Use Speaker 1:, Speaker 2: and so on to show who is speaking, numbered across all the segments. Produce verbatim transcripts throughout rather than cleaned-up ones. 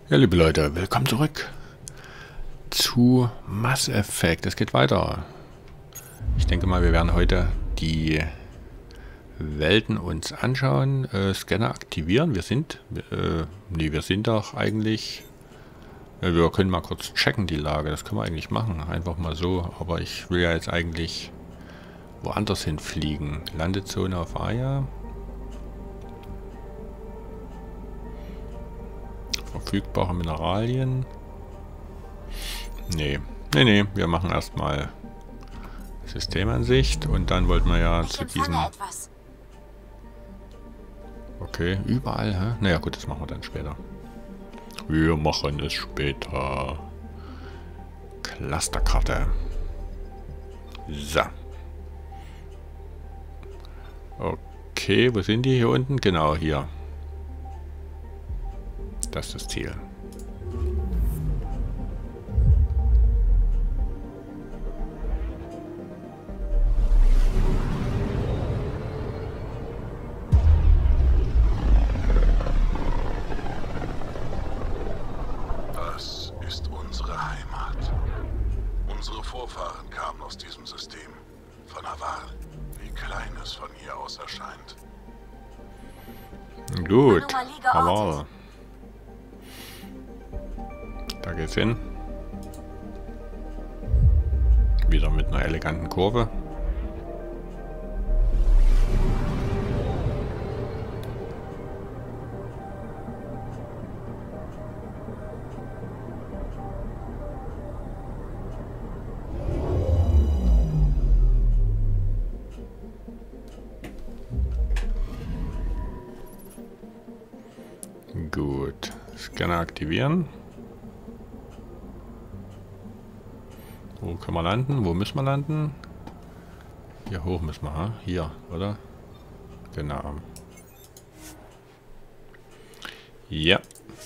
Speaker 1: Ja, liebe Leute, willkommen zurück zu Mass Effect. Es geht weiter. Ich denke mal, wir werden heute die Welten uns anschauen. Äh, Scanner aktivieren. Wir sind, äh, nee, wir sind doch eigentlich, äh, wir können mal kurz checken die Lage. Das können wir eigentlich machen, einfach mal so. Aber ich will ja jetzt eigentlich woanders hinfliegen. Landezone auf Aya. Verfügbare Mineralien. Nee, nee, nee, wir machen erstmal Systemansicht und dann wollten wir ja
Speaker 2: ich
Speaker 1: zu diesen...
Speaker 2: Etwas.
Speaker 1: Okay, überall, hä? Naja gut, das machen wir dann später. Wir machen es später. Clusterkarte. So. Okay, wo sind die hier unten? Genau, hier. Das ist das Ziel.
Speaker 3: Das ist unsere Heimat. Unsere Vorfahren kamen aus diesem System. Von Aval. Wie klein es von hier aus erscheint.
Speaker 1: Gut,
Speaker 2: Anomalie geortet.
Speaker 1: aber da geht's hin. Wieder mit einer eleganten Kurve. Gut, Scanner aktivieren. Wo können wir landen? Wo müssen wir landen? Hier hoch müssen wir, ha? Hier, oder? Genau. Ja.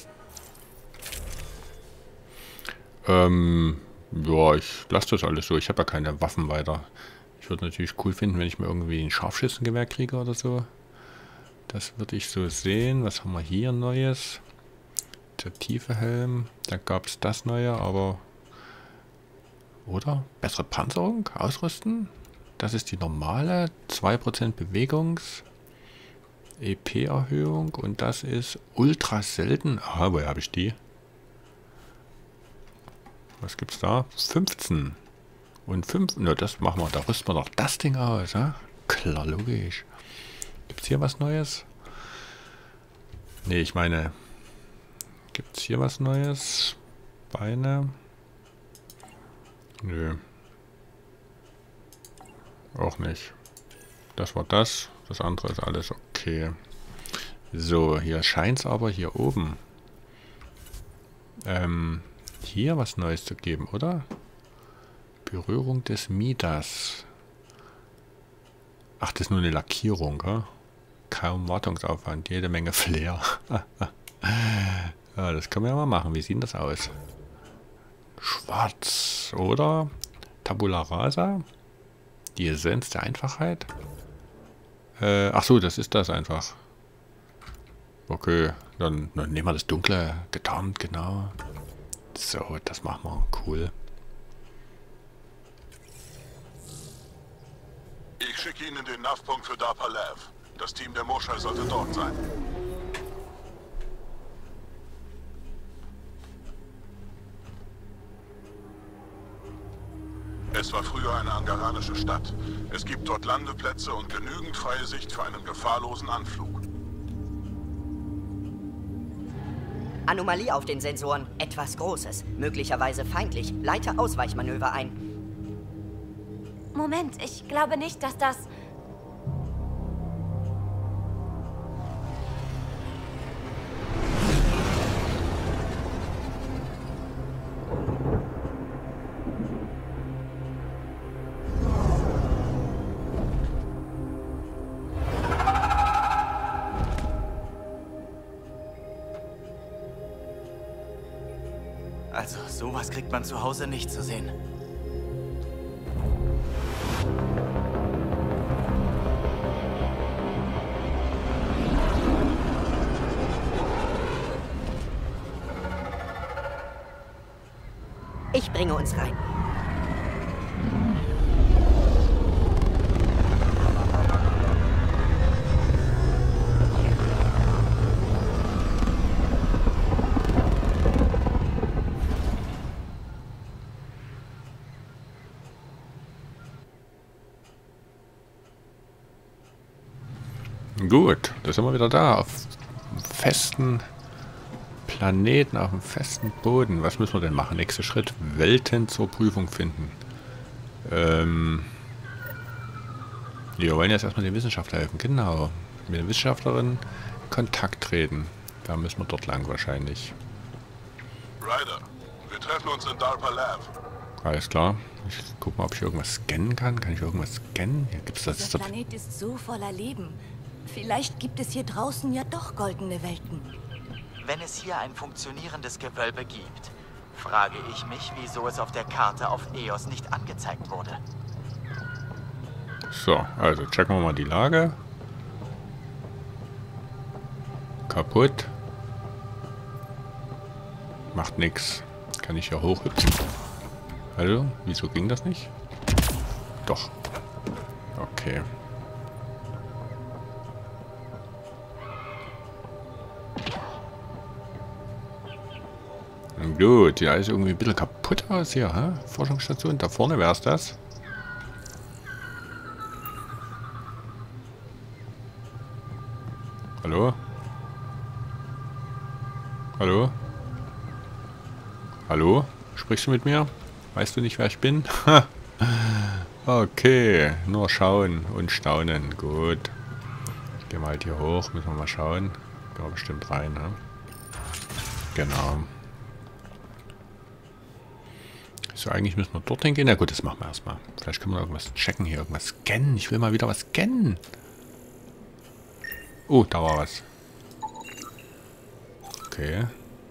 Speaker 1: Ähm, ja, ich lasse das alles so. Ich habe ja keine Waffen weiter. Ich würde natürlich cool finden, wenn ich mir irgendwie ein Scharfschützengewehr kriege oder so. Das würde ich so sehen. Was haben wir hier Neues? Der tiefe Helm. Da gab es das Neue, aber... Oder? Bessere Panzerung? Ausrüsten? Das ist die normale. zwei Prozent Bewegungs... E P-Erhöhung. Und das ist ultra selten. Aha, woher habe ich die? Was gibt's da? fünfzehn. Und fünf... Na, das machen wir. Da rüsten wir doch das Ding aus, ja? Klar, logisch. Gibt's hier was Neues? Nee, ich meine... Gibt's hier was Neues? Beine... Nö. Auch nicht. Das war das. Das andere ist alles okay. So, hier scheint es aber hier oben ähm, hier was Neues zu geben, oder? Berührung des Midas. Ach, das ist nur eine Lackierung, ja? Kaum Wartungsaufwand, jede Menge Flair. Ja, das können wir ja mal machen. Wie sieht das aus? Schwarz, oder? Tabula Rasa. Die Essenz der Einfachheit. Äh, ach so, das ist das einfach. Okay, dann, dann nehmen wir das Dunkle getarnt, genau. So, das machen wir. Cool.
Speaker 3: Ich schicke Ihnen den Nav-Punkt für Darpa Lav. Das Team der Moschei sollte dort sein. Es war früher eine angaranische Stadt. Es gibt dort Landeplätze und genügend freie Sicht für einen gefahrlosen Anflug.
Speaker 4: Anomalie auf den Sensoren. Etwas Großes. Möglicherweise feindlich. Leite Ausweichmanöver ein.
Speaker 2: Moment, ich glaube nicht, dass das...
Speaker 5: Also, sowas kriegt man zu Hause nicht zu sehen.
Speaker 4: Ich bringe uns rein.
Speaker 1: Gut, da sind wir wieder da, auf einem festen Planeten, auf einem festen Boden. Was müssen wir denn machen? Nächster Schritt, Welten zur Prüfung finden. Ähm, wir wollen jetzt erstmal den Wissenschaftler helfen. Genau, mit der Wissenschaftlerin in Kontakt treten. Da müssen wir dort lang wahrscheinlich.
Speaker 3: Ryder, wir treffen uns in DARPA Lab.
Speaker 1: Alles klar. Ich guck mal, ob ich irgendwas scannen kann. Kann ich irgendwas scannen? Hier gibt's das.
Speaker 2: Der Planet ist so voller Leben. Vielleicht gibt es hier draußen ja doch goldene Welten.
Speaker 5: Wenn es hier ein funktionierendes Gewölbe gibt, frage ich mich, wieso es auf der Karte auf Eos nicht angezeigt wurde.
Speaker 1: So, also checken wir mal die Lage. Kaputt. Macht nix. Kann ich hier hochhüpfen? Also, wieso ging das nicht? Doch. Okay. Gut, ja, ist irgendwie ein bisschen kaputt aus hier, hä? Forschungsstation, da vorne wäre es das. Hallo? Hallo? Hallo? Sprichst du mit mir? Weißt du nicht, wer ich bin? Okay, nur schauen und staunen. Gut. Ich gehe mal halt hier hoch, müssen wir mal schauen. Gehen wir bestimmt rein, ne? Genau. So, eigentlich müssen wir dorthin gehen. Na gut, das machen wir erstmal. Vielleicht können wir irgendwas checken hier, irgendwas scannen. Ich will mal wieder was scannen. Oh, da war was. Okay.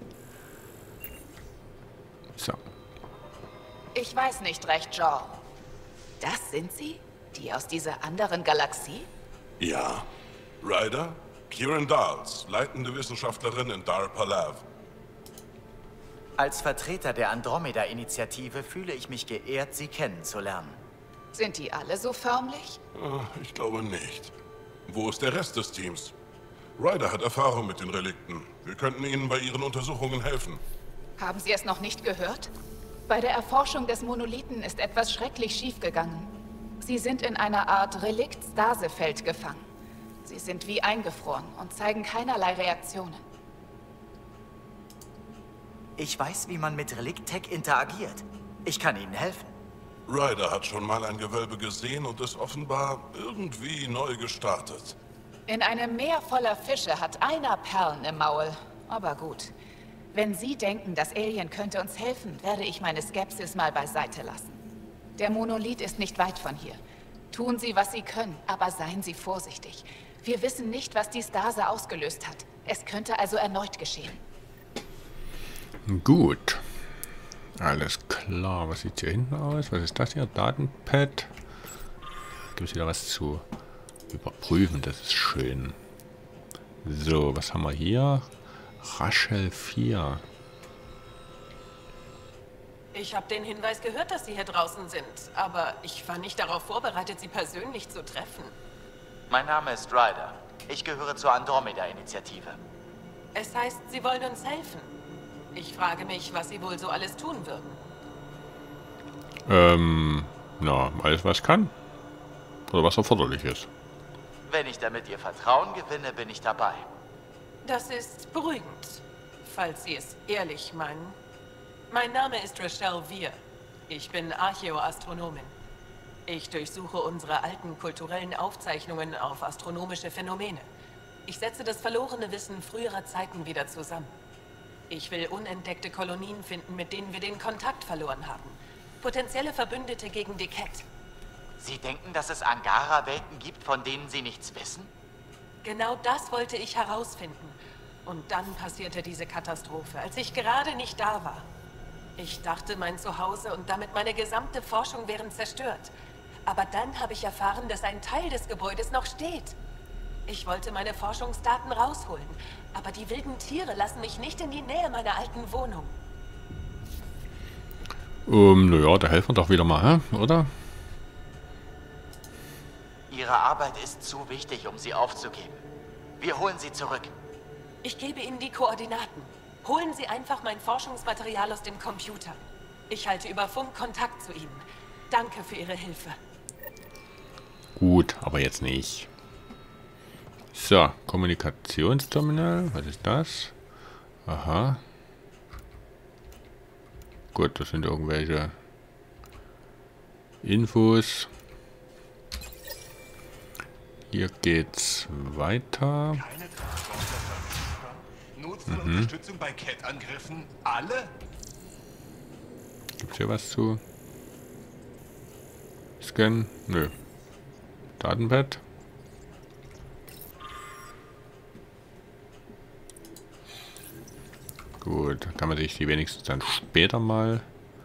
Speaker 1: So.
Speaker 6: Ich weiß nicht recht, Joel. Das sind Sie? Die aus dieser anderen Galaxie?
Speaker 3: Ja. Ryder, Kieran Dahls, leitende Wissenschaftlerin in DARPA Lab.
Speaker 5: Als Vertreter der Andromeda-Initiative fühle ich mich geehrt, Sie kennenzulernen.
Speaker 6: Sind die alle so förmlich?
Speaker 3: Ich glaube nicht. Wo ist der Rest des Teams? Ryder hat Erfahrung mit den Relikten. Wir könnten Ihnen bei Ihren Untersuchungen helfen.
Speaker 6: Haben Sie es noch nicht gehört? Bei der Erforschung des Monolithen ist etwas schrecklich schiefgegangen. Sie sind in einer Art Relikt-Stasefeld gefangen. Sie sind wie eingefroren und zeigen keinerlei Reaktionen.
Speaker 5: Ich weiß, wie man mit Relikt-Tech interagiert. Ich kann Ihnen helfen.
Speaker 3: Ryder hat schon mal ein Gewölbe gesehen und ist offenbar irgendwie neu gestartet.
Speaker 6: In einem Meer voller Fische hat einer Perlen im Maul. Aber gut. Wenn Sie denken, das Alien könnte uns helfen, werde ich meine Skepsis mal beiseite lassen. Der Monolith ist nicht weit von hier. Tun Sie, was Sie können, aber seien Sie vorsichtig. Wir wissen nicht, was die Stase ausgelöst hat. Es könnte also erneut geschehen.
Speaker 1: Gut. Alles klar. Was sieht hier hinten aus? Was ist das hier? Datenpad. Gibt es wieder was zu überprüfen. Das ist schön. So, was haben wir hier? Rachel vier.
Speaker 7: Ich habe den Hinweis gehört, dass Sie hier draußen sind, aber ich war nicht darauf vorbereitet, Sie persönlich zu treffen.
Speaker 5: Mein Name ist Ryder. Ich gehöre zur Andromeda-Initiative.
Speaker 7: Es heißt, Sie wollen uns helfen. Ich frage mich, was Sie wohl so alles tun würden.
Speaker 1: Ähm, na, alles was kann. Oder was erforderlich ist.
Speaker 5: Wenn ich damit Ihr Vertrauen gewinne, bin ich dabei.
Speaker 7: Das ist beruhigend, falls Sie es ehrlich meinen. Mein Name ist Rachel Vier. Ich bin Archäoastronomin. Ich durchsuche unsere alten kulturellen Aufzeichnungen auf astronomische Phänomene. Ich setze das verlorene Wissen früherer Zeiten wieder zusammen. Ich will unentdeckte Kolonien finden, mit denen wir den Kontakt verloren haben. Potenzielle Verbündete gegen die Kett.
Speaker 5: Sie denken, dass es Angara-Welten gibt, von denen Sie nichts wissen?
Speaker 7: Genau das wollte ich herausfinden. Und dann passierte diese Katastrophe, als ich gerade nicht da war. Ich dachte, mein Zuhause und damit meine gesamte Forschung wären zerstört. Aber dann habe ich erfahren, dass ein Teil des Gebäudes noch steht. Ich wollte meine Forschungsdaten rausholen, aber die wilden Tiere lassen mich nicht in die Nähe meiner alten Wohnung.
Speaker 1: Um, naja, da helfen wir doch wieder mal, hä? Oder?
Speaker 5: Ihre Arbeit ist zu wichtig, um sie aufzugeben. Wir holen sie zurück.
Speaker 7: Ich gebe Ihnen die Koordinaten. Holen Sie einfach mein Forschungsmaterial aus dem Computer. Ich halte über Funk Kontakt zu Ihnen. Danke für Ihre Hilfe.
Speaker 1: Gut, aber jetzt nicht. So, Kommunikationsterminal. Was ist das? Aha. Gut, das sind irgendwelche Infos. Hier geht's weiter.
Speaker 8: Keine Transporter verfügbar. Notfallunterstützung bei Cat-Angriffen? Alle?
Speaker 1: Gibt's hier was zu scannen? Nö. Datenpad. Gut, kann man sich die wenigstens dann später mal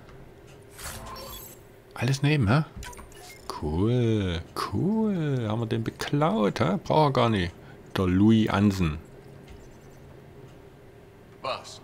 Speaker 1: alles nehmen, hä? Cool, cool. Haben wir den beklaut, hä? Braucht er gar nicht. Der Louis Ansen.
Speaker 8: Was?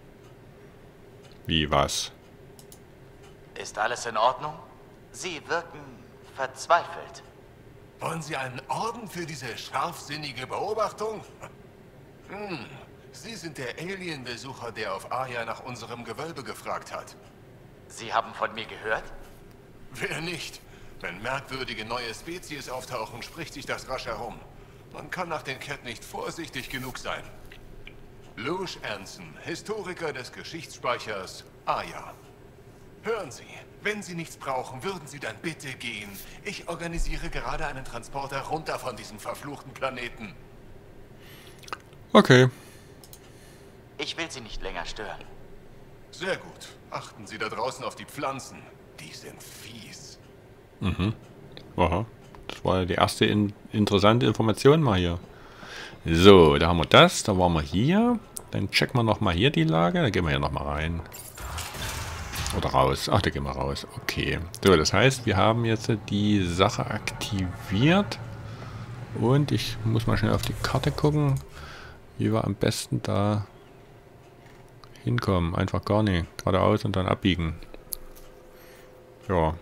Speaker 1: Wie was?
Speaker 5: Ist alles in Ordnung? Sie wirken verzweifelt.
Speaker 8: Wollen Sie einen Orden für diese scharfsinnige Beobachtung? Hm, Sie sind der Alien-Besucher, der auf Aya nach unserem Gewölbe gefragt hat.
Speaker 5: Sie haben von mir gehört?
Speaker 8: Wer nicht? Wenn merkwürdige neue Spezies auftauchen, spricht sich das rasch herum. Man kann nach den Cat nicht vorsichtig genug sein. Lush Anson, Historiker des Geschichtsspeichers Aya. Hören Sie, wenn Sie nichts brauchen, würden Sie dann bitte gehen. Ich organisiere gerade einen Transporter runter von diesem verfluchten Planeten.
Speaker 1: Okay.
Speaker 5: Ich will Sie nicht länger stören.
Speaker 8: Sehr gut. Achten Sie da draußen auf die Pflanzen. Die sind fies.
Speaker 1: Mhm. Aha. Das war ja die erste in interessante Information mal hier. So, da haben wir das. Da waren wir hier. Dann checken wir nochmal hier die Lage. Da gehen wir hier nochmal rein. Oder raus. Ach, da gehen wir raus. Okay. So, das heißt, wir haben jetzt die Sache aktiviert. Und ich muss mal schnell auf die Karte gucken, wie wir am besten da hinkommen. Einfach gar nicht. Geradeaus und dann abbiegen. Ja.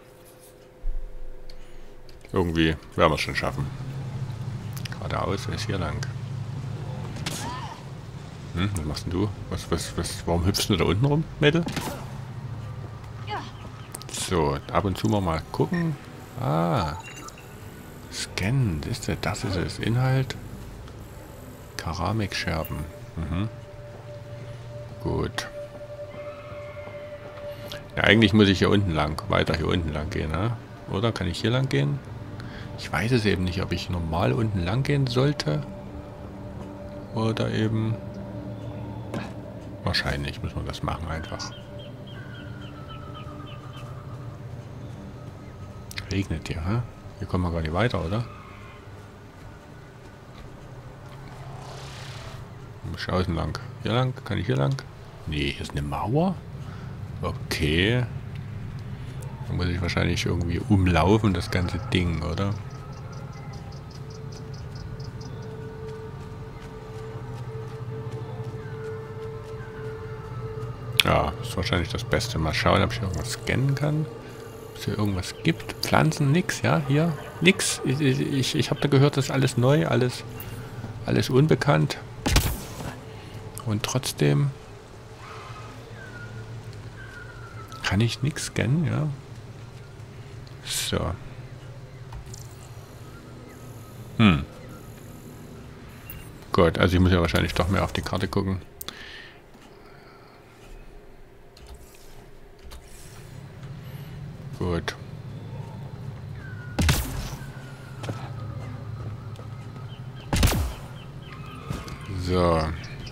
Speaker 1: Irgendwie werden wir es schon schaffen. Geradeaus ist hier lang. Hm, was machst denn du? Was, was, was, warum hüpfst du da unten rum, Mädel? So, ab und zu mal gucken. Ah. Scannen, ist das, das ist es. Inhalt. Keramikscherben. Mhm. Gut. Ja, eigentlich muss ich hier unten lang. Weiter hier unten lang gehen, ne? Oder kann ich hier lang gehen? Ich weiß es eben nicht, ob ich normal unten lang gehen sollte. Oder eben... Wahrscheinlich muss man das machen einfach. Regnet hier, hä? Hier kommen wir gar nicht weiter, oder? Ich außen lang. Hier lang? Kann ich hier lang? Nee, hier ist eine Mauer. Okay. Da muss ich wahrscheinlich irgendwie umlaufen, das ganze Ding, oder? Ja, das ist wahrscheinlich das Beste. Mal schauen, ob ich irgendwas scannen kann. Ob es hier irgendwas gibt. Pflanzen, nix, ja, hier. Nix. Ich, ich, ich habe da gehört, das ist alles neu, alles, alles unbekannt. Und trotzdem kann ich nichts scannen, ja. So. Hm. Gut, also ich muss ja wahrscheinlich doch mehr auf die Karte gucken. Gut. So.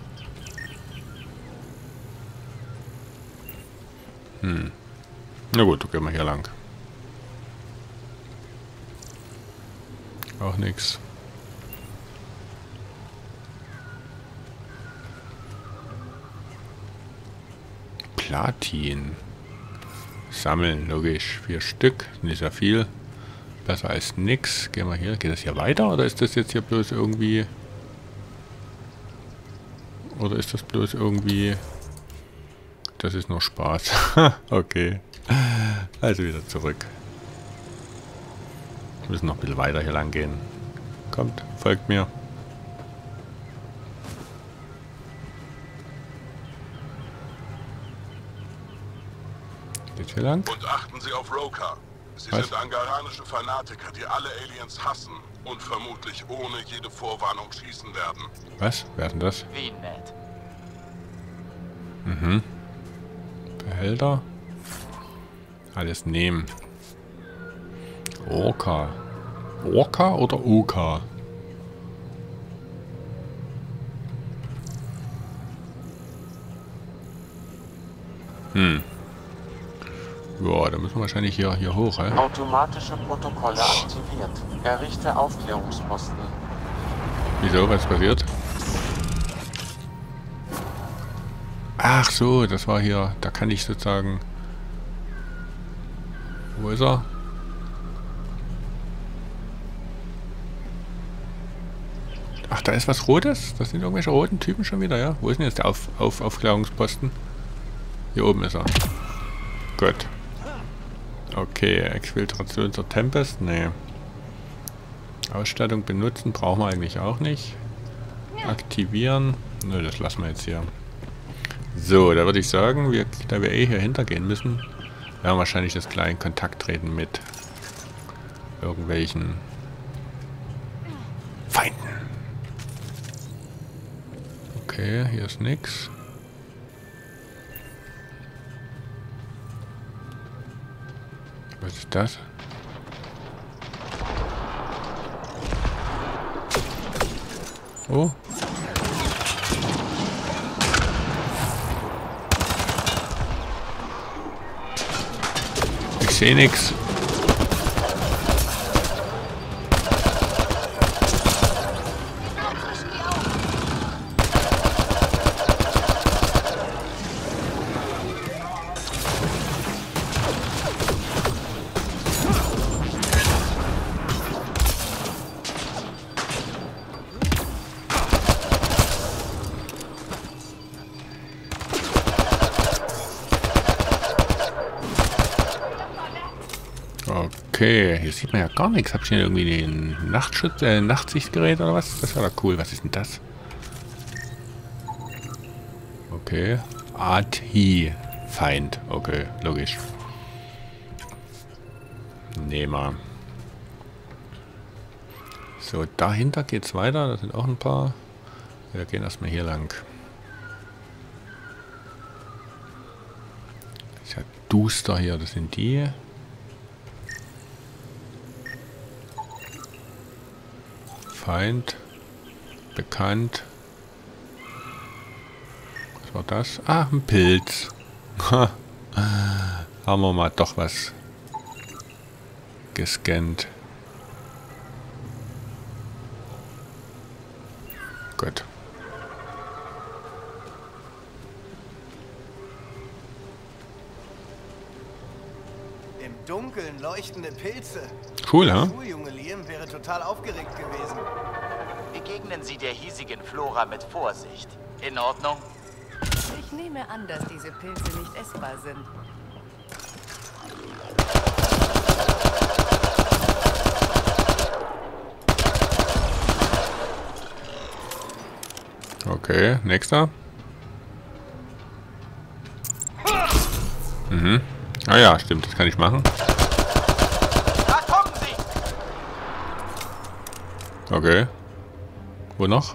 Speaker 1: Hm. Na gut, gehen wir hier lang. Auch nichts. Platin. Sammeln, logisch. Vier Stück, nicht sehr viel. Besser als nix. Gehen wir hier. Geht das hier weiter oder ist das jetzt hier bloß irgendwie... Oder ist das bloß irgendwie das ist nur Spaß. Okay. Also wieder zurück. Wir müssen noch ein bisschen weiter hier lang gehen. Kommt, folgt mir. Geht hier lang?
Speaker 3: Und achten Sie auf Roka. Sie
Speaker 1: Was?
Speaker 3: sind angaranische Fanatiker, die alle Aliens hassen und vermutlich ohne jede Vorwarnung schießen werden.
Speaker 1: Was? Wer ist denn das?
Speaker 5: Wie nett.
Speaker 1: Mhm. Behälter. Alles nehmen. Orca. Orca oder Oka? Hm. Ja, da müssen wir wahrscheinlich hier, hier hoch, hä?
Speaker 9: Automatische Protokolle aktiviert. Errichte Aufklärungsposten.
Speaker 1: Wieso? Was ist passiert? Ach so, das war hier. Da kann ich sozusagen... Wo ist er? Ach, da ist was Rotes? Das sind irgendwelche roten Typen schon wieder, ja? Wo ist denn jetzt der Auf Auf Aufklärungsposten? Hier oben ist er. Gut. Okay, Exfiltration zur Tempest? Nee. Ausstattung benutzen brauchen wir eigentlich auch nicht. Aktivieren? Nö, das lassen wir jetzt hier. So, da würde ich sagen, wir, da wir eh hier hintergehen müssen, werden wir wahrscheinlich das gleich in Kontakt treten mit irgendwelchen Feinden. Okay, hier ist nix. Was ist das? Oh. Ich sehe nichts. Okay, hier sieht man ja gar nichts. Hab ich hier irgendwie den Nachtschutz, äh, Nachtsichtgerät oder was? Das war doch cool. Was ist denn das? Okay. Ati Feind. Okay, logisch. Nehmen wir. So, dahinter geht's weiter. Da sind auch ein paar. Wir gehen erstmal hier lang. Ist ja duster hier. Das sind die. Feind. Bekannt. Was war das? Ah, ein Pilz. Ha. Haben wir mal doch was gescannt. Gut.
Speaker 10: Im Dunkeln leuchtende Pilze.
Speaker 1: Cool, ja?
Speaker 10: Der Schuljunge Liam wäre total aufgeregt gewesen.
Speaker 5: Begegnen Sie der hiesigen Flora mit Vorsicht. In Ordnung?
Speaker 2: Ich nehme an, dass diese Pilze nicht essbar sind.
Speaker 1: Okay, nächster. Mhm. Ah ja, stimmt, das kann ich machen.
Speaker 5: Da kommen Sie!
Speaker 1: Okay. Wo noch?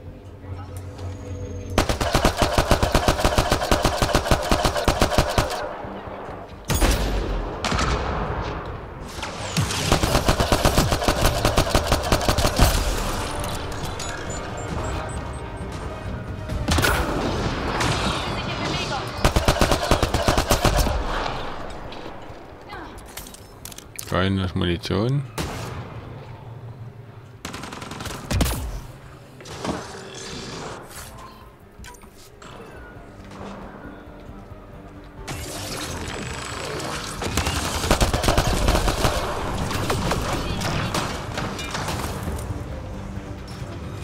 Speaker 1: Keine Munition.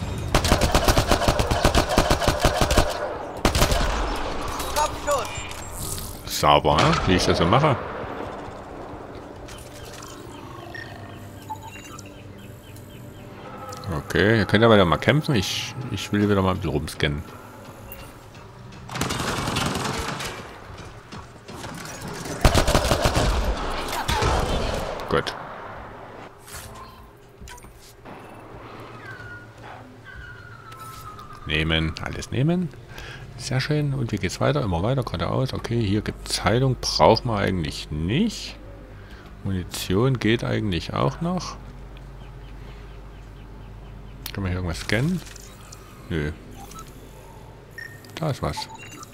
Speaker 10: Kopfschuss!
Speaker 1: sauber, ne? Wie ich das so mache. Okay, ihr könnt ja weiter mal kämpfen. Ich, ich will wieder mal ein bisschen rumscannen. Gut. Nehmen, alles nehmen. Sehr schön. Und wie geht's weiter? Immer weiter, geradeaus. Okay, hier gibt es Heilung. Braucht man eigentlich nicht. Munition geht eigentlich auch noch. Können wir hier irgendwas scannen? Nö. Da ist was.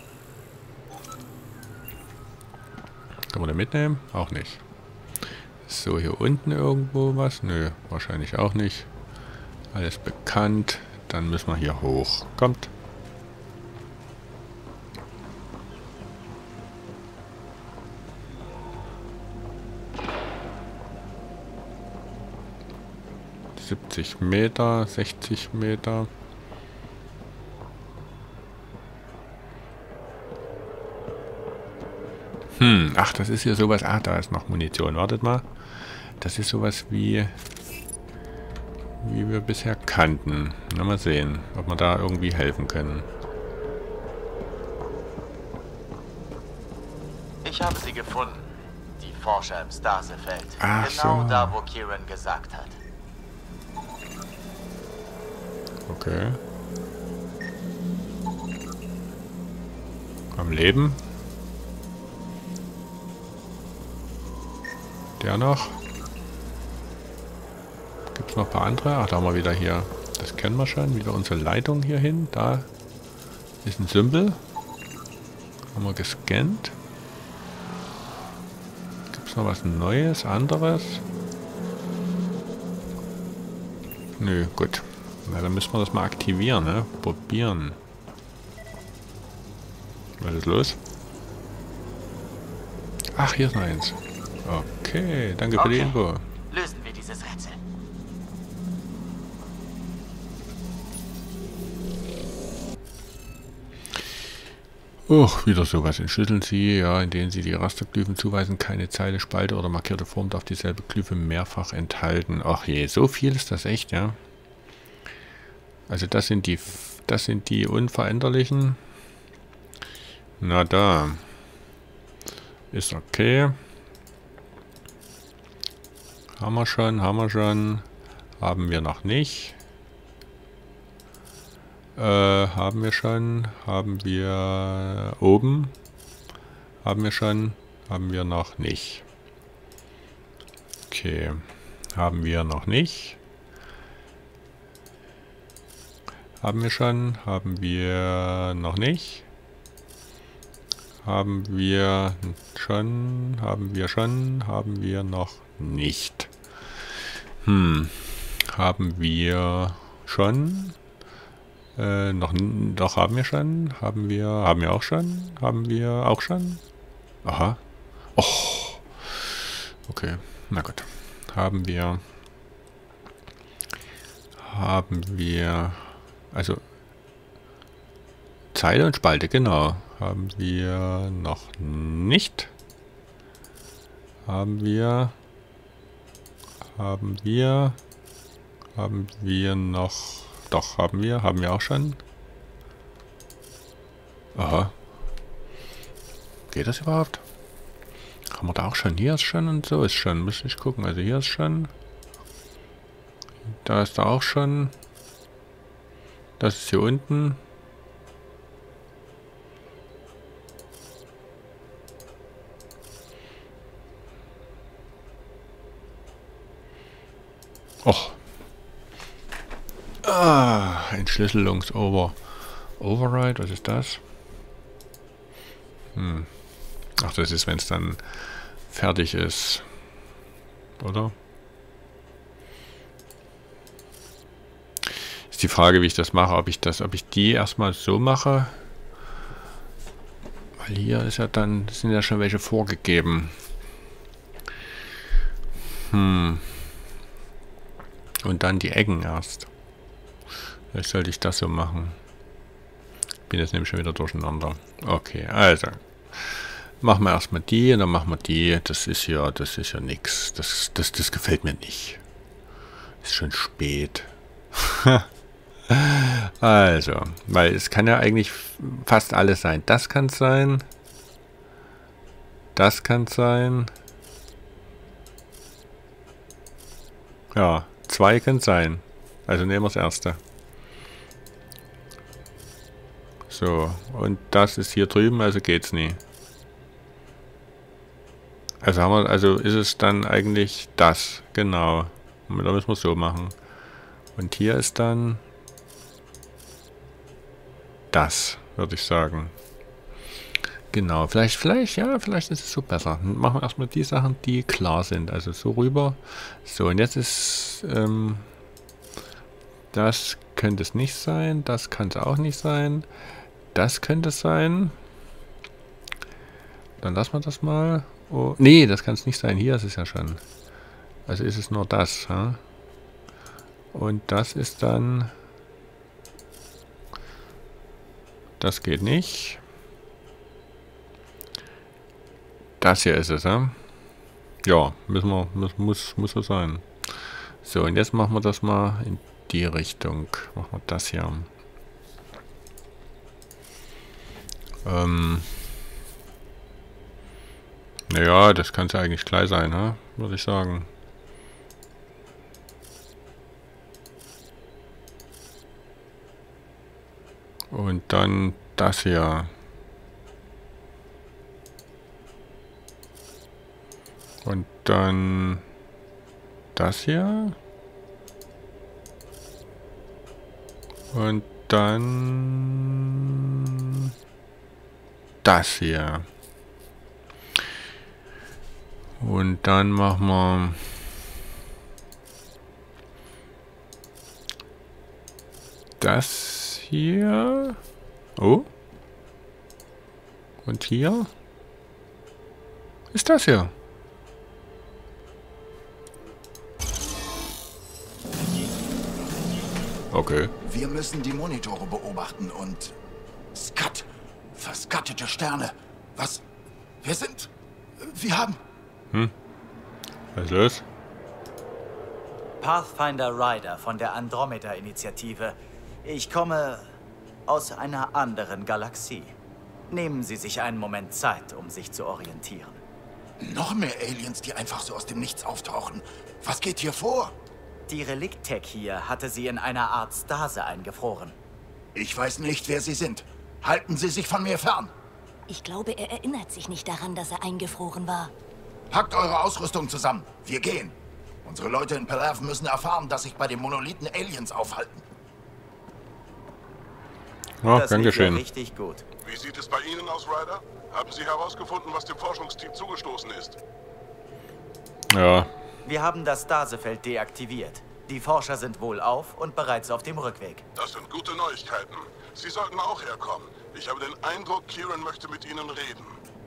Speaker 1: Können wir da mitnehmen? Auch nicht. So, hier unten irgendwo was? Nö, wahrscheinlich auch nicht. Alles bekannt. Dann müssen wir hier hoch. Kommt. siebzig Meter, sechzig Meter. Hm, ach, das ist hier sowas. Ach, da ist noch Munition. Wartet mal. Das ist sowas wie... wie wir bisher kannten. Na, mal sehen, ob wir da irgendwie helfen können.
Speaker 5: Ich habe sie gefunden. Die Forscher im Stasefeld.
Speaker 1: Ach
Speaker 5: genau
Speaker 1: so.
Speaker 5: da, wo Kieran gesagt hat.
Speaker 1: Okay. Am Leben. Der noch. Gibt es noch ein paar andere? Ach, da haben wir wieder hier. Das kennen wir schon. Wieder unsere Leitung hier hin. Da ist ein Symbol. Haben wir gescannt. Gibt es noch was Neues, anderes? Nö, gut. Na, dann müssen wir das mal aktivieren, ne? Probieren. Was ist los? Ach, hier ist noch eins. Okay, danke für
Speaker 5: Okay.
Speaker 1: die Info.
Speaker 5: Lösen wir dieses Rätsel.
Speaker 1: Och, wieder sowas. Entschlüsseln Sie, ja, in denen Sie die Rasterglyphen zuweisen, keine Zeile, Spalte oder markierte Form darf dieselbe Glyphe mehrfach enthalten. Ach je, so viel ist das echt, ja. Also das sind die, das sind die unveränderlichen. Na da. Ist okay. Haben wir schon, haben wir schon. Haben wir noch nicht. Äh, haben wir schon. Haben wir oben. Haben wir schon. Haben wir noch nicht. Okay. Haben wir noch nicht. Haben wir schon. Haben wir noch nicht. Haben wir schon. Haben wir schon. Haben wir noch nicht. Hm. Haben wir schon. Äh, noch, doch haben wir schon. Haben wir, haben wir auch schon. Haben wir auch schon. Aha. Oh. Okay, na gut. Haben wir. Haben wir. Also. Zeile und Spalte, genau. Haben wir noch nicht. Haben wir. Haben wir. Haben wir noch. Doch, haben wir. Haben wir auch schon. Aha. Geht das überhaupt? Haben wir da auch schon? Hier ist schon und so ist schon. Muss ich gucken. Also hier ist schon. Da ist da auch schon. Das ist hier unten. Och. Ah, Entschlüsselungs-Over. Override, was ist das? Hm. Ach, das ist, wenn es dann fertig ist. Oder? Ist die Frage, wie ich das mache, ob ich das, ob ich die erstmal so mache. Weil hier ist ja dann, sind ja schon welche vorgegeben. Hm. Und dann die Ecken erst. Vielleicht sollte ich das so machen. Bin jetzt nämlich schon wieder durcheinander. Okay, also. Machen wir erstmal die und dann machen wir die. Das ist ja, das ist ja nix. Das, das, das gefällt mir nicht. Ist schon spät. Also, weil es kann ja eigentlich fast alles sein. Das kann es sein. Das kann es sein. Ja, zwei kann es sein. Also nehmen wir das erste. So, und das ist hier drüben, also geht's nie. Also haben wir, also ist es dann eigentlich das, genau. Und da müssen wir es so machen. Und hier ist dann das, würde ich sagen. Genau, vielleicht, vielleicht, ja, vielleicht ist es so besser. Machen wir erstmal die Sachen, die klar sind. Also so rüber. So, und jetzt ist, ähm, das könnte es nicht sein. Das kann es auch nicht sein. Das könnte es sein. Dann lassen wir das mal. Oh, nee, das kann es nicht sein. Hier ist es ja schon. Also ist es nur das. Ja? Und das ist dann... Das geht nicht. Das hier ist es, ja? Ja, müssen wir, muss, muss, muss so sein. So, und jetzt machen wir das mal in die Richtung. Machen wir das hier. Ähm... Naja, das kann es ja eigentlich gleich sein, ne? Würde ich sagen. Und dann das hier. Und dann das hier. Und dann das hier. Und dann machen wir das hier. Oh. Und hier ist das hier. Okay.
Speaker 11: Wir müssen die Monitore beobachten und... Skat! Verskattete Sterne! Was? Wir sind... Wir haben...
Speaker 1: Hm. Was ist los?
Speaker 5: Pathfinder Ryder von der Andromeda-Initiative. Ich komme aus einer anderen Galaxie. Nehmen Sie sich einen Moment Zeit, um sich zu orientieren.
Speaker 11: Noch mehr Aliens, die einfach so aus dem Nichts auftauchen. Was geht hier vor?
Speaker 5: Die Relikt-Tech hier hatte sie in einer Art Stase eingefroren.
Speaker 11: Ich weiß nicht, wer Sie sind. Halten Sie sich von mir fern.
Speaker 2: Ich glaube, er erinnert sich nicht daran, dass er eingefroren war.
Speaker 11: Packt eure Ausrüstung zusammen. Wir gehen. Unsere Leute in Palav müssen erfahren, dass sich bei den Monolithen Aliens aufhalten.
Speaker 1: Oh, gern geschehen.
Speaker 5: Richtig gut.
Speaker 3: Wie sieht es bei Ihnen aus, Ryder? Haben Sie herausgefunden, was dem Forschungsteam zugestoßen ist?
Speaker 1: Ja.
Speaker 5: Wir haben das Stasefeld deaktiviert. Die Forscher sind wohlauf und bereits auf dem Rückweg.
Speaker 3: Das sind gute Neuigkeiten. Sie sollten auch herkommen. Ich habe den Eindruck, Kieran möchte mit Ihnen reden.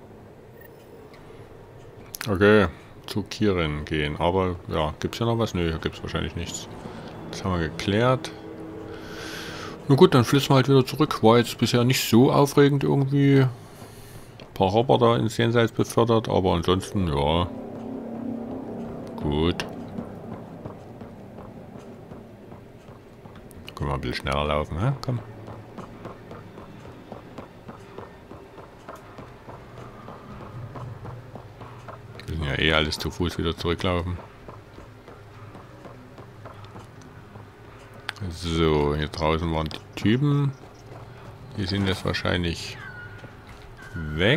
Speaker 1: Okay, zu Kieran gehen. Aber, ja, gibt's ja noch was? Nö, hier gibt's wahrscheinlich nichts. Das haben wir geklärt. Na gut, dann flüssen wir halt wieder zurück. War jetzt bisher nicht so aufregend irgendwie. Ein paar Roboter ins Jenseits befördert, aber ansonsten, ja. Gut. Können wir ein bisschen schneller laufen, hä? Komm. Wir müssen ja eh alles zu Fuß wieder zurücklaufen. So, hier draußen waren die Typen. Die sind jetzt wahrscheinlich weg.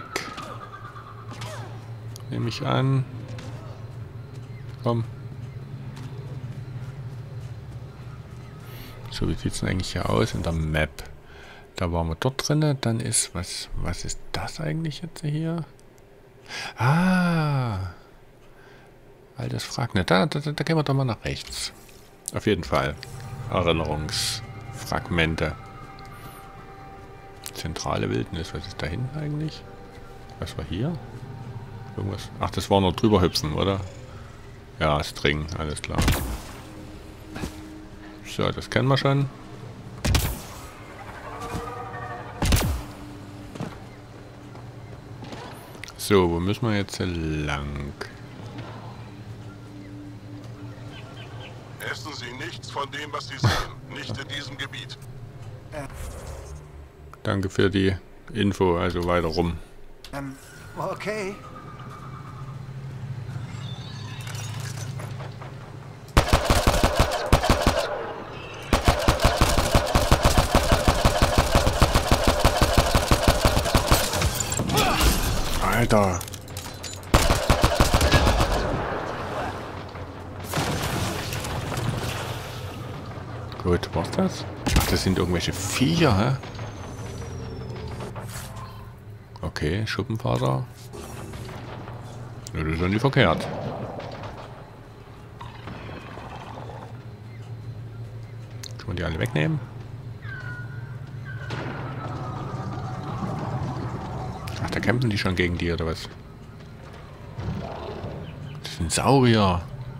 Speaker 1: Nehme ich an. Komm. So, wie sieht es denn eigentlich hier aus in der Map? Da waren wir dort drin. Dann ist, was, was ist das eigentlich jetzt hier? Ah. Altes Fragment. Da, da, da gehen wir doch mal nach rechts. Auf jeden Fall. Erinnerungsfragmente. Zentrale Wildnis. Was ist da hinten eigentlich? Was war hier? Irgendwas. Ach, das war nur drüber hüpfen, oder? Ja, String. Alles klar. So, das kennen wir schon. So, wo müssen wir jetzt lang?
Speaker 3: Essen Sie nichts von dem, was Sie sehen. Nicht in diesem Gebiet.
Speaker 1: Danke für die Info, also weiter rum.
Speaker 10: Ähm, okay.
Speaker 1: Alter. Gut, war's das? Ach, das sind irgendwelche Viecher, hä? Okay, Schuppenfaser. Ja, das ist ja nicht verkehrt. Kann man die alle wegnehmen? Ach, da kämpfen die schon gegen die, oder was? Das sind Saurier.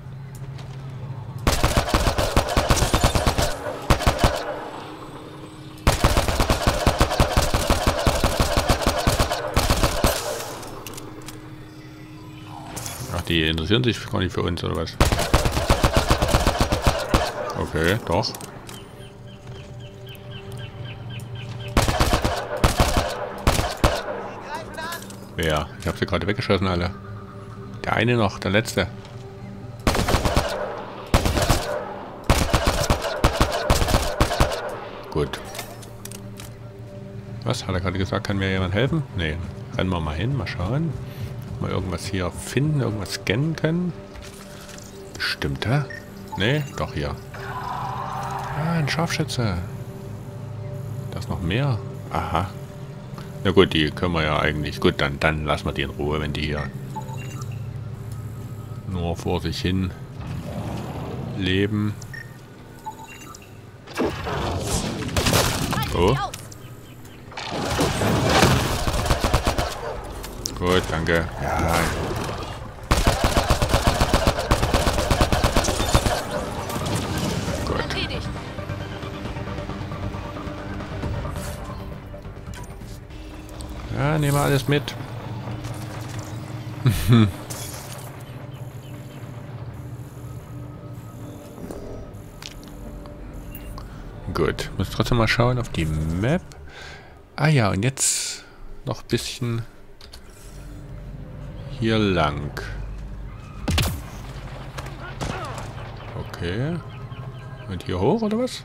Speaker 1: Ach, die interessieren sich gar nicht für uns, oder was? Okay, doch. Wer? Ich habe sie gerade weggeschossen, alle. Der eine noch, der letzte. Gut. Was? Hat er gerade gesagt, kann mir jemand helfen? Nee. Rennen wir mal hin, mal schauen. Mal irgendwas hier finden, irgendwas scannen können. Stimmt, hä? Nee, doch hier. Ah, ein Scharfschütze. Da ist noch mehr. Aha. Na gut, die können wir ja eigentlich... Gut, dann, dann lassen wir die in Ruhe, wenn die hier nur vor sich hin leben. Oh. Gut, danke. Ja. Gut. Ja, nehmen wir alles mit. Gut, muss trotzdem mal schauen auf die Map. Ah ja, und jetzt noch ein bisschen hier lang. Okay. Und hier hoch, oder was?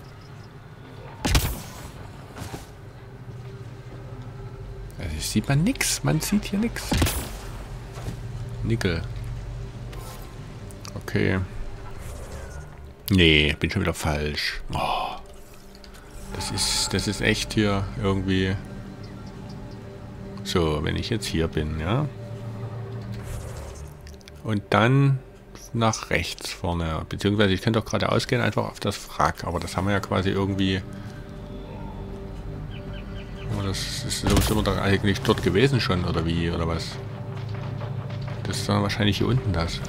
Speaker 1: Also sieht man nichts. Man sieht hier nichts. Nickel. Okay. Nee, bin schon wieder falsch. Oh. Das ist, das ist echt hier irgendwie... So, wenn ich jetzt hier bin, ja. Und dann nach rechts vorne. Beziehungsweise ich könnte auch geradeaus gehen, einfach auf das Wrack. Aber das haben wir ja quasi irgendwie... Oh, das ist, so sind wir doch eigentlich dort gewesen schon, oder wie, oder was? Das ist dann wahrscheinlich hier unten das.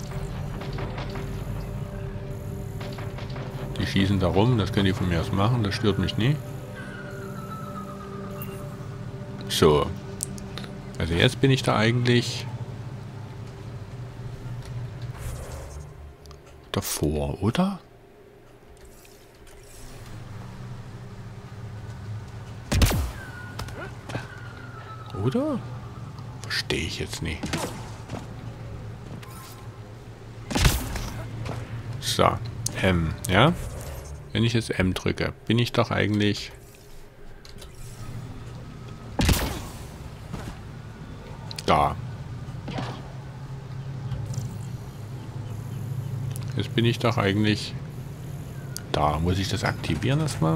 Speaker 1: Die schießen da rum, das können die von mir aus machen, das stört mich nie. So. Also jetzt bin ich da eigentlich davor, oder? Oder? Verstehe ich jetzt nicht. So. M, ja? Wenn ich jetzt M drücke, bin ich doch eigentlich... Da. Jetzt bin ich doch eigentlich... Da. Muss ich das aktivieren erstmal?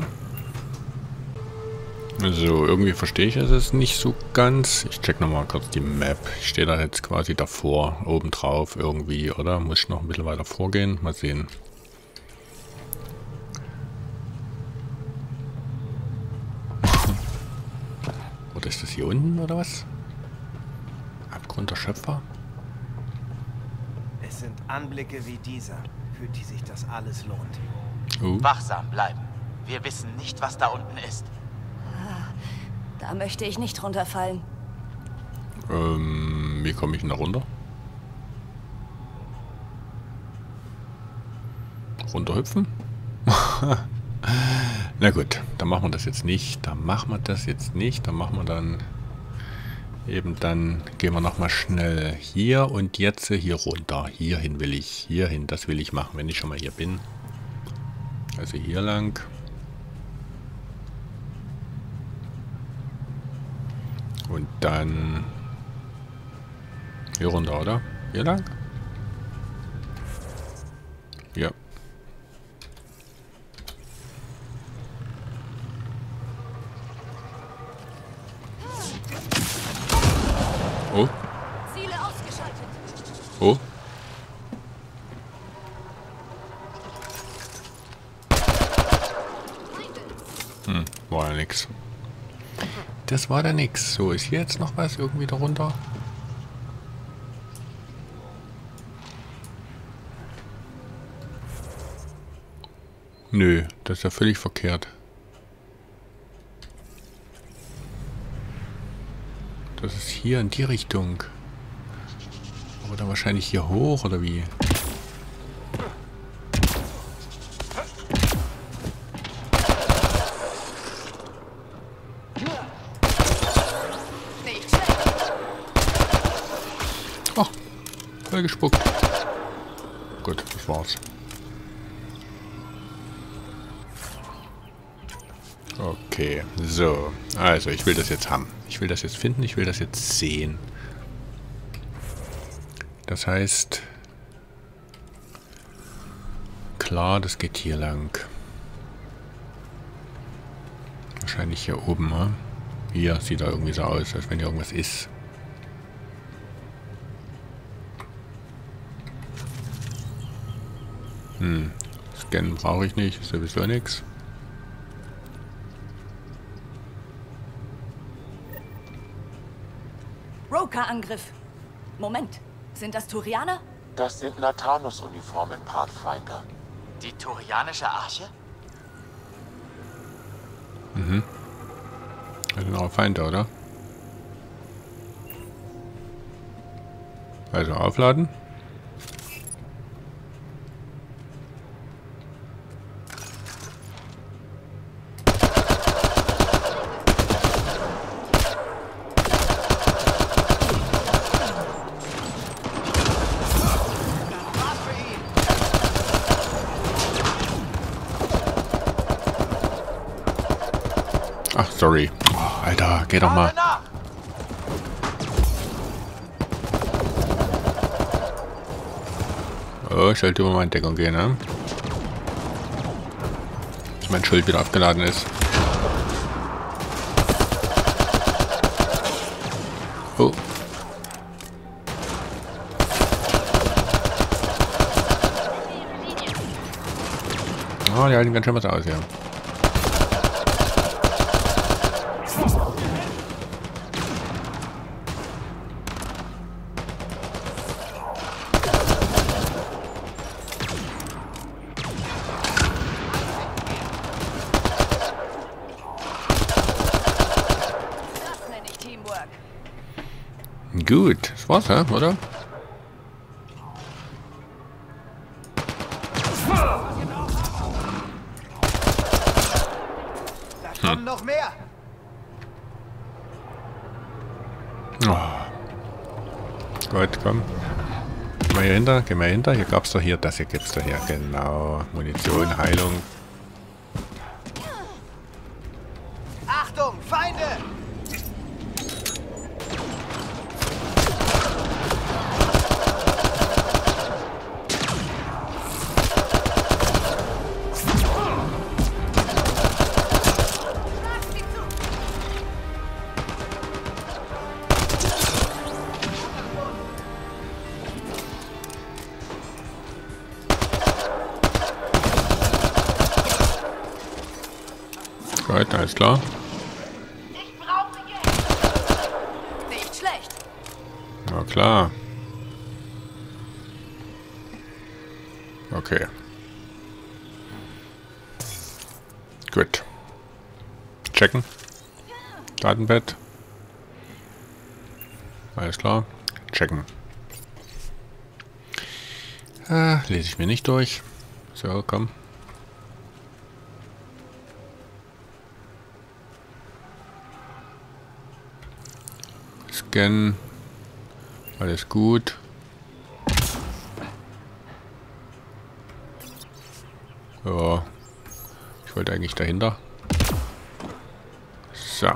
Speaker 1: Also, irgendwie verstehe ich es nicht so ganz. Ich check nochmal kurz die Map. Ich stehe da jetzt quasi davor, oben drauf irgendwie, oder? Muss ich noch ein bisschen weiter vorgehen? Mal sehen. Oder ist das hier unten, oder was? Abgrund der Schöpfer?
Speaker 10: Es sind Anblicke wie dieser, für die sich das alles lohnt.
Speaker 1: Uh.
Speaker 5: Wachsam bleiben. Wir wissen nicht, was da unten ist.
Speaker 2: Da möchte ich nicht runterfallen.
Speaker 1: Ähm... Wie komme ich denn da runter? Runterhüpfen? Na gut, dann machen wir das jetzt nicht. Dann machen wir das jetzt nicht. Dann machen wir dann eben dann gehen wir nochmal schnell hier und jetzt hier runter. Hierhin will ich. Hierhin, das will ich machen, wenn ich schon mal hier bin. Also hier lang. Und dann hier runter, oder? Hier lang? Ja. Oh.
Speaker 2: Ziele ausgeschaltet.
Speaker 1: Oh. Hm, war ja nix. Das war da nix. So, ist hier jetzt noch was irgendwie darunter? Nö, das ist ja völlig verkehrt. Das ist hier in die Richtung. Aber dann wahrscheinlich hier hoch, oder wie? Oh, voll gespuckt. Gut, das war's. Okay, so. Also, ich will das jetzt haben. Ich will das jetzt finden, ich will das jetzt sehen. Das heißt... Klar, das geht hier lang. Wahrscheinlich hier oben, ne? Hier sieht da irgendwie so aus, als wenn hier irgendwas ist. Hm, scannen brauche ich nicht, ist sowieso nichts.
Speaker 2: Roka-Angriff. Moment, sind das Turianer?
Speaker 9: Das sind Lathanus-Uniformen, Pathfinder.
Speaker 5: Die Turianische Arche?
Speaker 1: Mhm. Das sind auch Feinde, oder? Also aufladen. Ach, sorry. Oh, Alter, geh doch mal. Oh, ich sollte über meine Deckung gehen, ne? Dass mein Schild wieder aufgeladen ist. Oh. Oh, die halten ganz schön was aus, ja. Gut, das war's, ja, oder?
Speaker 10: Da kommen noch mehr.
Speaker 1: Oh. Gut, komm. Geh mal hier hinter, geh mal hinter. Hier gab's doch hier, das hier gibt's doch hier. Genau. Munition, Heilung.
Speaker 10: Achtung, Feinde!
Speaker 1: Gut, alles klar.
Speaker 2: Ich brauche Geld. Nicht schlecht.
Speaker 1: Na klar. Okay. Gut. Checken. Datenbett. Alles klar. checken. Ah, lese ich mir nicht durch. So, komm. Scannen. Alles gut. Ja. Ich wollte eigentlich dahinter. So.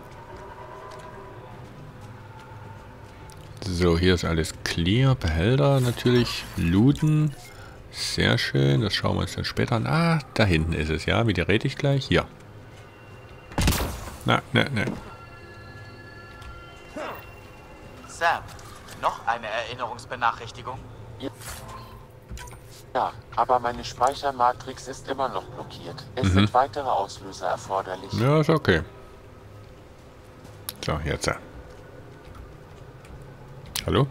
Speaker 1: So, hier ist alles clear. Behälter natürlich. Looten. Sehr schön. Das schauen wir uns dann später an. Ah, da hinten ist es, ja. Wie die rede ich gleich? Hier. Na, ne, ne.
Speaker 5: Sam, noch eine Erinnerungsbenachrichtigung?
Speaker 9: Ja, aber meine Speichermatrix ist immer noch blockiert. Es
Speaker 1: Mhm.
Speaker 9: sind weitere Auslöser erforderlich.
Speaker 1: Ja, ist okay. So, jetzt. Hallo?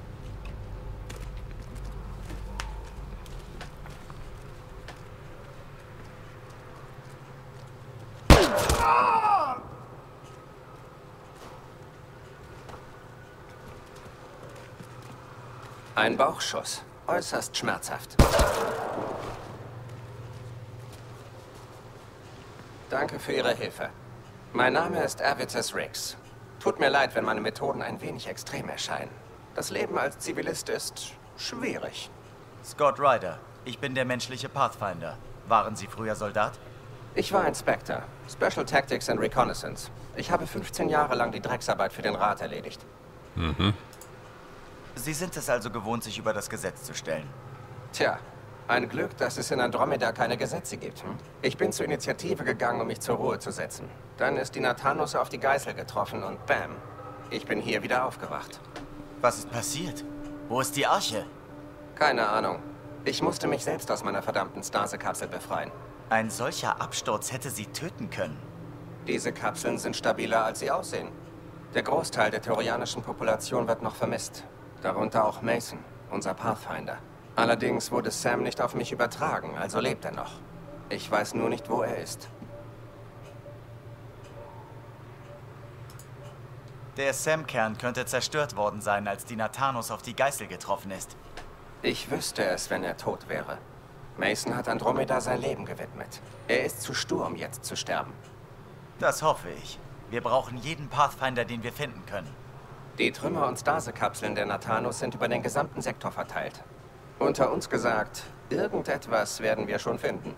Speaker 12: Ein Bauchschuss. Äußerst schmerzhaft. Danke für Ihre Hilfe. Mein Name ist Avitus Riggs. Tut mir leid, wenn meine Methoden ein wenig extrem erscheinen. Das Leben als Zivilist ist schwierig.
Speaker 5: Scott Ryder, ich bin der menschliche Pathfinder. Waren Sie früher Soldat?
Speaker 12: Ich war Inspector. Special Tactics and Reconnaissance. Ich habe fünfzehn Jahre lang die Drecksarbeit für den Rat erledigt.
Speaker 1: Mhm.
Speaker 5: Sie sind es also gewohnt, sich über das Gesetz zu stellen.
Speaker 12: Tja, ein Glück, dass es in Andromeda keine Gesetze gibt. Hm? Ich bin zur Initiative gegangen, um mich zur Ruhe zu setzen. Dann ist die Nathanos auf die Geißel getroffen und bam, ich bin hier wieder aufgewacht.
Speaker 5: Was ist passiert? Wo ist die Arche?
Speaker 12: Keine Ahnung. Ich musste mich selbst aus meiner verdammten Stase-Kapsel befreien.
Speaker 5: Ein solcher Absturz hätte sie töten können.
Speaker 12: Diese Kapseln sind stabiler, als sie aussehen. Der Großteil der torianischen Population wird noch vermisst. Darunter auch Mason, unser Pathfinder. Allerdings wurde Sam nicht auf mich übertragen, also lebt er noch. Ich weiß nur nicht, wo er ist.
Speaker 5: Der Sam-Kern könnte zerstört worden sein, als die Nathanos auf die Geißel getroffen ist.
Speaker 12: Ich wüsste es, wenn er tot wäre. Mason hat Andromeda sein Leben gewidmet. Er ist zu stur, um jetzt zu sterben.
Speaker 5: Das hoffe ich. Wir brauchen jeden Pathfinder, den wir finden können.
Speaker 12: Die Trümmer- und Stase-Kapseln der Nathanos sind über den gesamten Sektor verteilt. Unter uns gesagt, irgendetwas werden wir schon finden.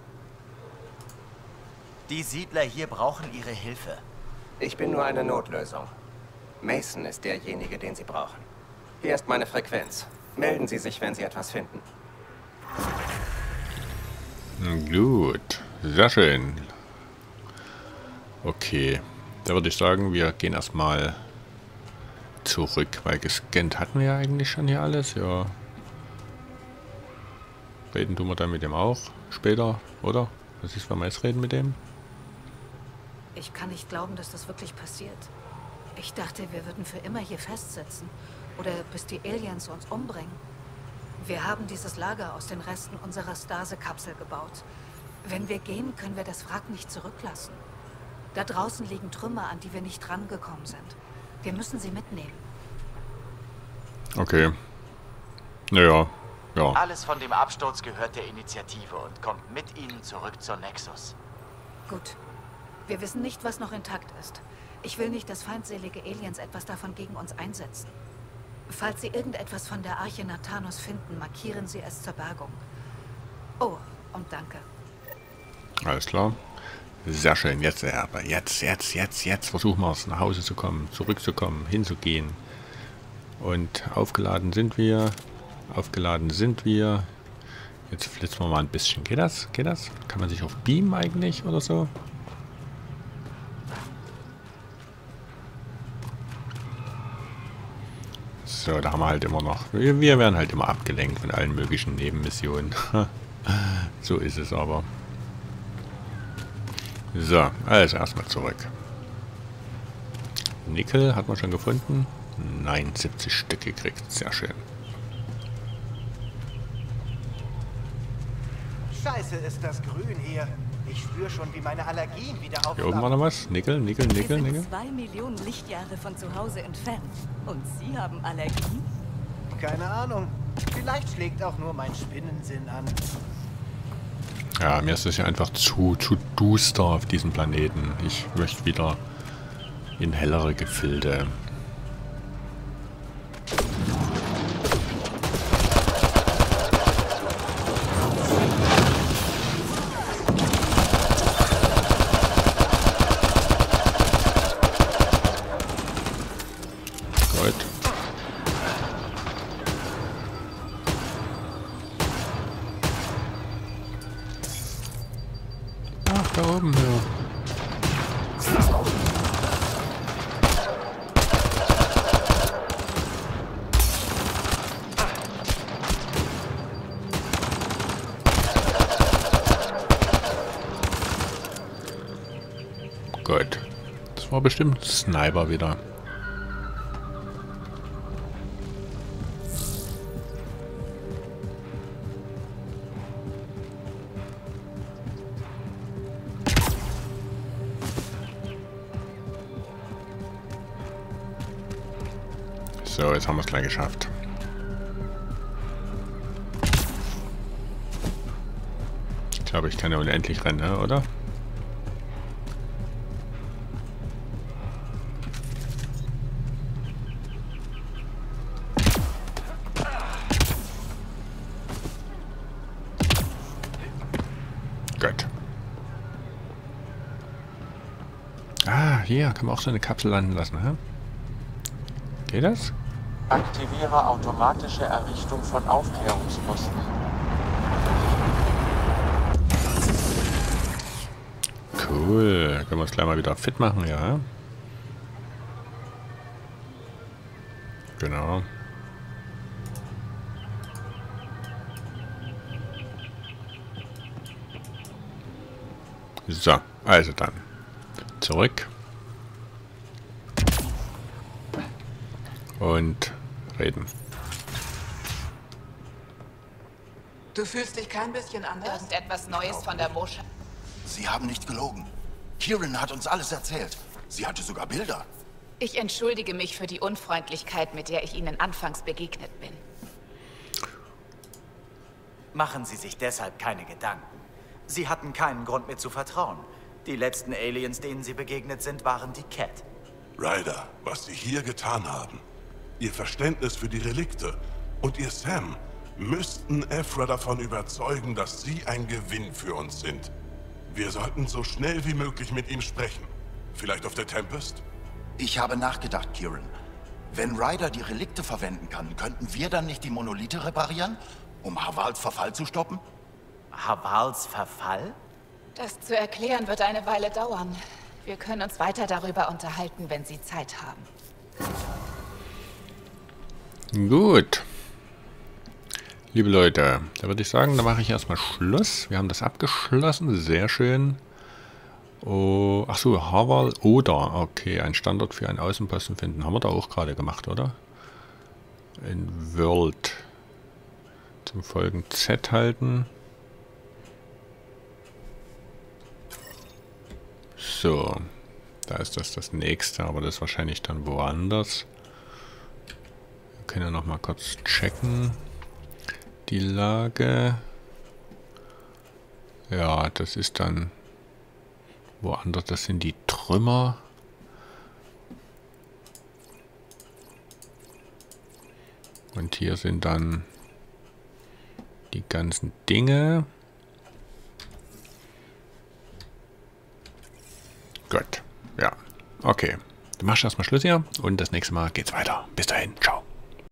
Speaker 5: Die Siedler hier brauchen Ihre Hilfe.
Speaker 12: Ich bin nur eine Notlösung. Mason ist derjenige, den Sie brauchen. Hier ist meine Frequenz. Melden Sie sich, wenn Sie etwas finden.
Speaker 1: Gut, sehr schön. Okay, da würde ich sagen, wir gehen erstmal zurück, weil gescannt hatten wir ja eigentlich schon hier alles, ja. Reden tun wir dann mit dem auch später, oder? Was ist, wenn wir jetzt reden mit dem?
Speaker 2: Ich kann nicht glauben, dass das wirklich passiert. Ich dachte, wir würden für immer hier festsitzen. Oder bis die Aliens uns umbringen. Wir haben dieses Lager aus den Resten unserer Stase-Kapsel gebaut. Wenn wir gehen, können wir das Wrack nicht zurücklassen. Da draußen liegen Trümmer, an die wir nicht rangekommen sind. Wir müssen sie mitnehmen.
Speaker 1: Okay. Naja, ja.
Speaker 5: Alles von dem Absturz gehört der Initiative und kommt mit ihnen zurück zur Nexus.
Speaker 2: Gut. Wir wissen nicht, was noch intakt ist. Ich will nicht, dass feindselige Aliens etwas davon gegen uns einsetzen. Falls Sie irgendetwas von der Arche Nathanos finden, markieren Sie es zur Bergung. Oh, und danke.
Speaker 1: Alles klar. Sehr schön. Jetzt, aber jetzt, jetzt, jetzt, jetzt versuchen wir es, nach Hause zu kommen, zurückzukommen, hinzugehen. Und aufgeladen sind wir. Aufgeladen sind wir. Jetzt flitzen wir mal ein bisschen. Geht das? Geht das? Kann man sich auf Beam eigentlich oder so? So, da haben wir halt immer noch... Wir, wir werden halt immer abgelenkt von allen möglichen Nebenmissionen. So ist es aber. So, also erstmal zurück. Nickel hat man schon gefunden. Nein, siebzig Stück gekriegt. Sehr schön.
Speaker 10: Scheiße ist das Grün hier. Ich spüre schon, wie meine Allergien wieder aufwachen.
Speaker 1: Hier oben war noch was. Nickel, Nickel, Nickel,
Speaker 2: Wir
Speaker 1: Nickel.
Speaker 2: sind zwei Millionen Lichtjahre von zu Hause entfernt. Und Sie haben Allergien?
Speaker 10: Keine Ahnung. Vielleicht schlägt auch nur mein Spinnensinn an.
Speaker 1: Ja, mir ist es ja einfach zu, zu duster auf diesem Planeten. Ich möchte wieder in hellere Gefilde. Gut. Ach, da oben, ja. Gut. Das war bestimmt Sniper wieder. So, jetzt haben wir es gleich geschafft. Ich glaube, ich kann ja unendlich rennen, oder? Gut. Ah, hier kann man auch so eine Kapsel landen lassen, hä? Geht das?
Speaker 9: Aktiviere automatische Errichtung von Aufklärungsposten.
Speaker 1: Cool. Können wir uns gleich mal wieder fit machen, ja? Genau. So, also dann. Zurück. Und reden.
Speaker 6: Du fühlst dich kein bisschen anders? Irgendetwas Neues von der Moschee?
Speaker 11: Sie haben nicht gelogen. Kieran hat uns alles erzählt. Sie hatte sogar Bilder.
Speaker 6: Ich entschuldige mich für die Unfreundlichkeit, mit der ich Ihnen anfangs begegnet bin.
Speaker 5: Machen Sie sich deshalb keine Gedanken. Sie hatten keinen Grund mir zu vertrauen. Die letzten Aliens, denen Sie begegnet sind, waren die Cat.
Speaker 3: Ryder, was Sie hier getan haben, Ihr Verständnis für die Relikte und Ihr Sam müssten Evra davon überzeugen, dass Sie ein Gewinn für uns sind. Wir sollten so schnell wie möglich mit ihm sprechen. Vielleicht auf der Tempest?
Speaker 11: Ich habe nachgedacht, Kieran. Wenn Ryder die Relikte verwenden kann, könnten wir dann nicht die Monolithe reparieren, um Havals Verfall zu stoppen?
Speaker 5: Havals Verfall?
Speaker 6: Das zu erklären wird eine Weile dauern. Wir können uns weiter darüber unterhalten, wenn Sie Zeit haben.
Speaker 1: Gut. Liebe Leute, da würde ich sagen, da mache ich erstmal Schluss. Wir haben das abgeschlossen. Sehr schön. Oh, ach so, Haval oder. Okay, ein Standort für einen Außenposten finden. Haben wir da auch gerade gemacht, oder? In World. Zum Folgen Z halten. So. Da ist das das nächste, aber das ist wahrscheinlich dann woanders. Wir können ja noch mal kurz checken. Die Lage. Ja, das ist dann woanders. Das sind die Trümmer. Und hier sind dann die ganzen Dinge. Gut. Ja. Okay. Dann machst du erstmal Schluss hier und das nächste Mal geht's weiter. Bis dahin. Ciao.